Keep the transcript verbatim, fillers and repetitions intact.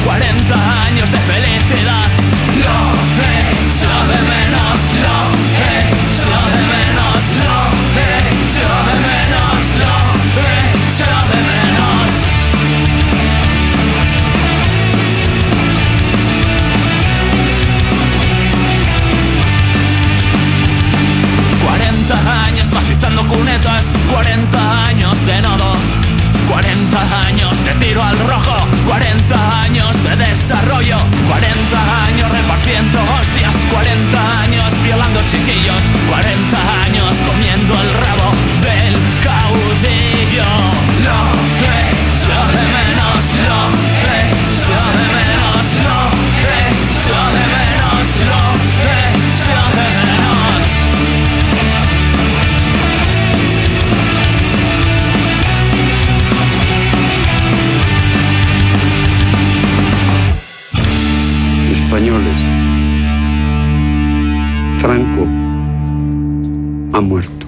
cuarenta años de felicidad. Lo echo de menos, lo echo de menos, lo echo de menos, lo echo de menos. cuarenta años macizando cunetas, cuarenta años de nodo, cuarenta años de tiro al rojo, cuarenta años de desarrollo, cuarenta años repartiendo hostias, cuarenta años violando chiquillos, cuarenta años comiendo el rabo del caudillo. Lo echo de menos, lo echo de menos, lo echo de menos, lo echo de menos. Españoles, Franco ha muerto.